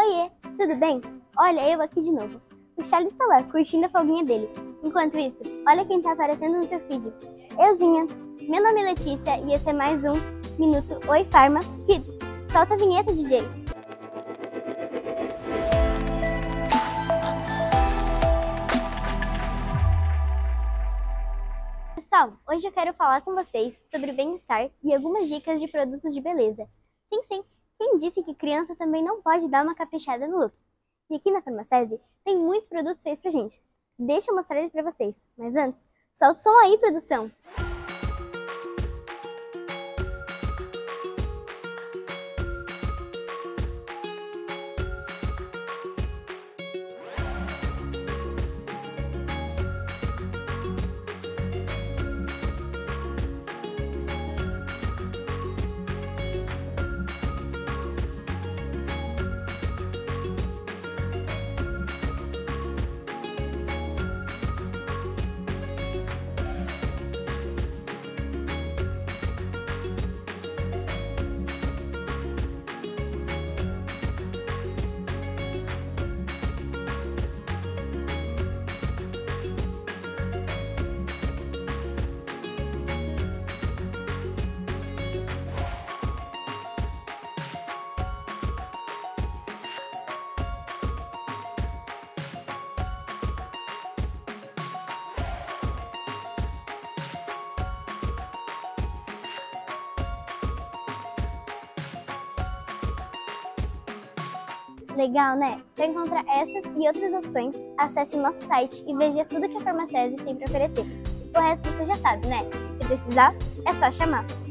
Oiê, tudo bem? Olha, eu aqui de novo. O Charles está lá, curtindo a folguinha dele. Enquanto isso, olha quem tá aparecendo no seu feed. Euzinha. Meu nome é Letícia e esse é mais um Minuto Oi Pharma Kids. Solta a vinheta, DJ. Pessoal, hoje eu quero falar com vocês sobre bem-estar e algumas dicas de produtos de beleza. Sim, quem disse que criança também não pode dar uma caprichada no look? E aqui na Farmacese tem muitos produtos feitos pra gente. Deixa eu mostrar eles pra vocês, mas antes, solta o som aí, produção! Legal, né? Para encontrar essas e outras opções, acesse o nosso site e veja tudo que a Farmacese tem para oferecer. O resto você já sabe, né? Se precisar, é só chamar.